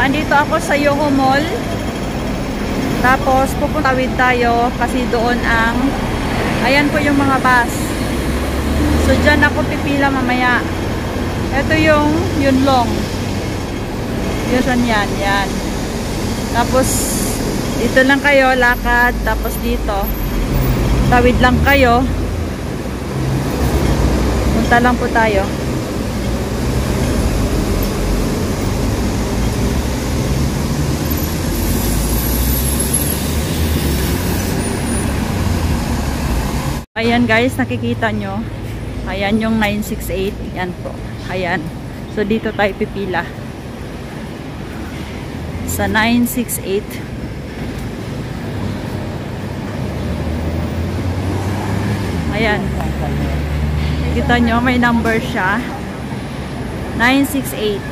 Andito ako sa Yoho Mall. Tapos pupuntawid tayo kasi doon ang ayan po yung mga bus. So dyan ako pipila mamaya. Ito yung Yunlong. Yun yan, yan. Tapos dito lang kayo lakad, tapos dito tawid lang kayo. Punta lang po tayo. Ayan guys, nakikita nyo. Ayan yung 968. Yan po. Ayan. So dito tayo pipila. Sa 968. Ayan. Kita nyo, may number siya. 968.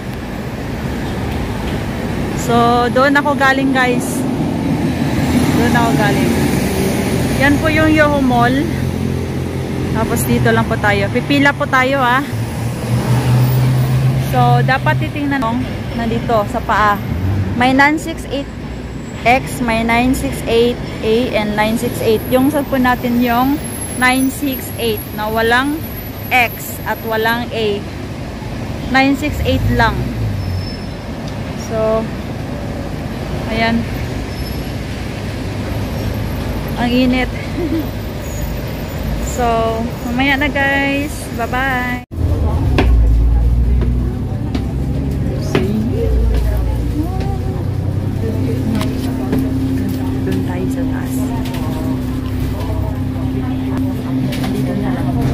So doon ako galing guys. Doon ako galing. Yan po yung Yoho Mall. Tapos dito lang po tayo. Pipila po tayo ah. So dapat titingnan na dito sa paa. May 968X, may 968A and 968. Yung sa po natin yung 968 na walang X at walang A. 968 lang. So ayan. Ang init. So, mamaya na guys. Bye-bye. Doon tayo sa taas. Dito na lang ako.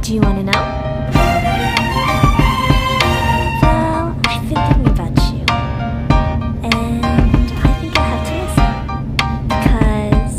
Do you want to know? Well, I've been thinking about you, and I think I have to listen. Because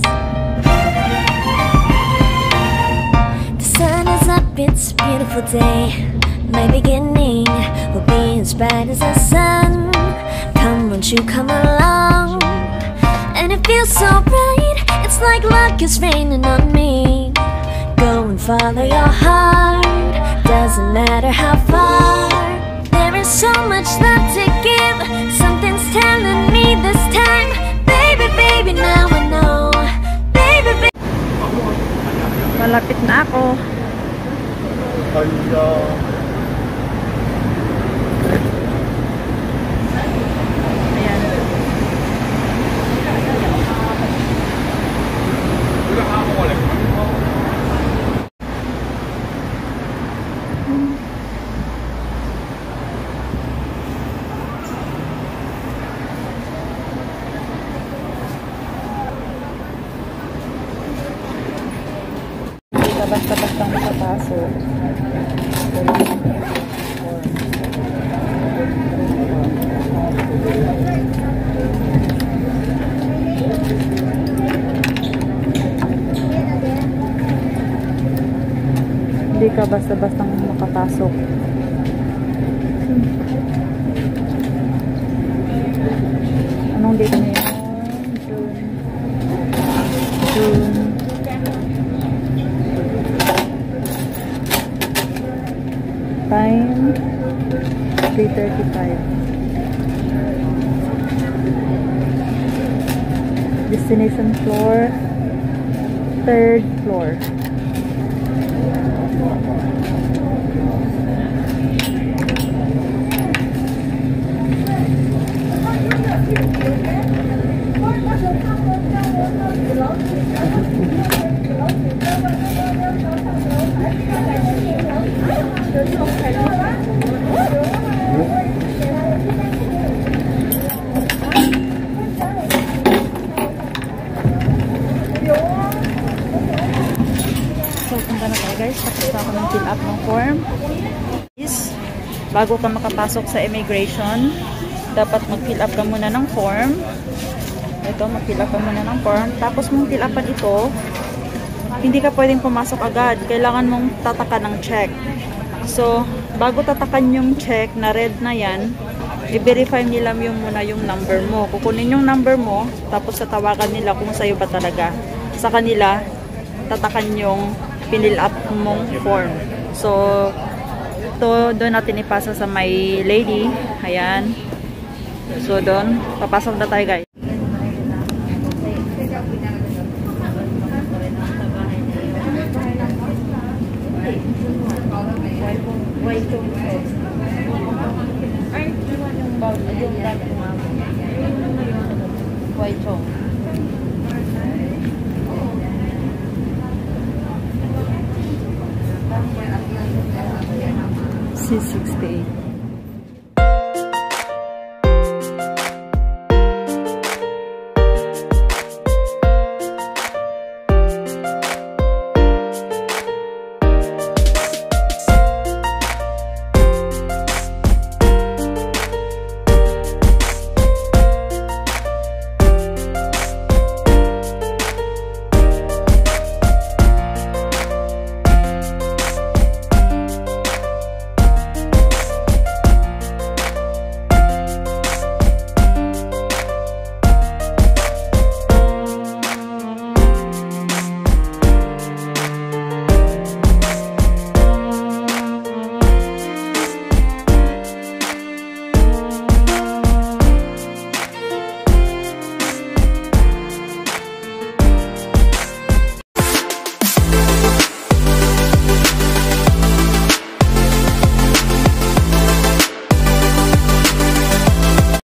the sun is up, it's a beautiful day. My beginning will be as bright as the sun. Come, won't you come along? And it feels so bright, it's like luck is raining on me. Go and follow your heart, doesn't matter how far. There is so much love to give, something's telling me this time. Baby, baby, now I know. Baby, baby. Malapit na ako. Ayan. Basta-bastang makapasok. Hindi ka basta-bastang makapasok. Anong date na yun? June. Time 3:35. Destination floor, 3rd floor. Guys, tapos na ako ng fill up ng form. Bago ka makapasok sa immigration, dapat mag-fill up ka muna ng form. Ito, mag-fill up ka muna ng form. Tapos mong fill upan ito, hindi ka pwedeng pumasok agad. Kailangan mong tatakan ng check. So, bago tatakan yung check na red na yan, i-verify nila muna yung number mo. Kukunin yung number mo, tapos tatawagan nila kung sa'yo ba talaga. Sa kanila, tatakan yung pinil up mong form. So, ito, doon natin ipasa sa my lady. Ayan. So, doon, papasok na tayo, guys. White chong.